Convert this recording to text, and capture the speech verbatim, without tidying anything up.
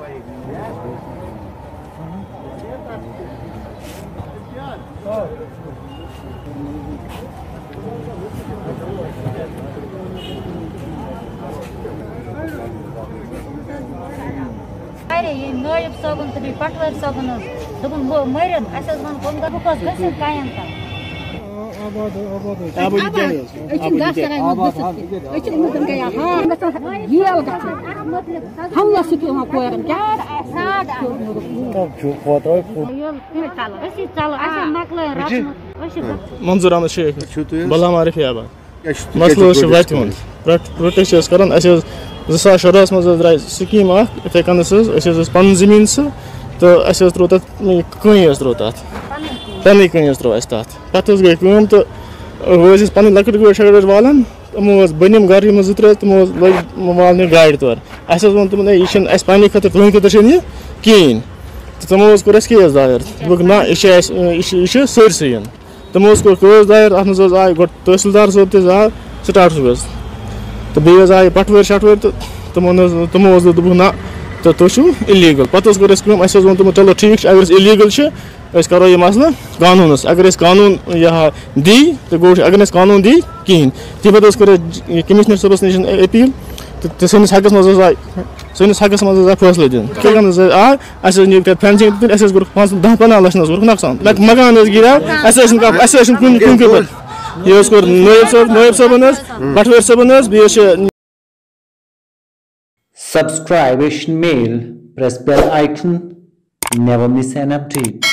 نائب صٲبن تہٕ بیٚیہِ پٹوٲرۍ صٲبن حظ دوٚپُن ہُہ مٔرِتھ اَسہِ حظ ووٚن بہٕ بہٕ گوٚژھ گٔژھِتھ کامٮ۪ن تل منظور احمد شیخ بلامہ رفیاباد مسلہٕ حظ چھُ وَتہِ ہُنٛد پروٹیسٹ چھِ أسۍ کران اَسہِ حظ زٕ ساس شُراہَس منٛز حظ درٛاے سِکیٖم اکھ یِتھَے کٔنَس حظ أسۍ حظ ٲسۍ پَنُن زٔمیٖن سُہ تہٕ اَسہِ حظ ترٛوو تَتھ کٕنۍ حظ ترٛوو تَتھ پنٕنۍ کٕنۍ حظ ترٛوو اَسہِ تَتھ پَتہٕ حظ گٔے کٲم تہٕ وۄنۍ ٲسۍ أسۍ پَنٕنۍ لۄکٕٹۍ گٲڑۍ شَکٕٹۍ والان تِمو حظ بٔنِم گرٕ یِم زٕ ترٛےٚ تِمو حظ لٔگۍ والنہِ گاڑِ تورٕ اَسہِ حظ ووٚن تِمن ہے یہِ چھِنہٕ اَسہِ پنٛنہِ خٲطرٕ تُہٕنٛدِ خٲطرٕ چھِنہٕ یہِ کِہیٖنۍ تہٕ تِمو حظ کوٚر اَسہِ کیس دایَر دوٚپُکھ نہ یہِ چھِ اَسہِ یہِ چھِ یہِ چھِ سٲرسٕے تِمو حظ کوٚر کیس دایَر اَتھ منٛز حظ آے گۄڈٕ تحصیٖلدار صٲب تہِ حظ آو سٹاٹ صٲب حظ تہٕ بیٚیہِ حظ آے پٹوٲرۍ شٹوٲرۍ تہٕ تِمن حظ تِمو حظ دوٚپُکھ نہ تہٕ تُہۍ چھِو اِلیٖگل پَتہٕ حظ کٔر اَسہِ کٲم اَسہِ حظ ووٚن تِمن چلو ٹھیٖک چھُ اگر أسۍ اِلیٖگل چھِ أسۍ کَرو یہِ مسلہٕ قانوٗنَس اگر أسۍ قانوٗن یہِ دی تہٕ گوٚو اگر نہٕ اَسہِ قانوٗن دی کِہیٖنۍ تَمہِ پَتہٕ حظ کٔر اَسہِ کٔمِشنر صٲبَس نِش أپیٖل تہٕ سٲنِس حقَس منٛز حظ آے سٲنِس حقَس منٛز حظ آے فٲصلہٕ دِنہٕ یِتھَے کٔنۍ حظ آے اَسہِ حظ نِیِکھ تَتہِ فٮ۪نسِنٛگ تہِ اَسہِ حظ کوٚرُکھ پانٛژھ دَہ پنٛداہ لَچھ حظ کوٚرُکھ نۄقصان مکان حظ گِریو اَسہِ حظ چھِنہٕ اَسہِ حظ چھِنہٕ کُنہِ کُنہِ خٲطرٕ یہِ حظ کوٚر نٲیِب صٲب نٲیِب صٲبَن حظ پٹوٲرۍ صٲبَن حظ بیٚیہِ حظ چھِ Subscribe Asian Mail, press bell icon, never miss an update.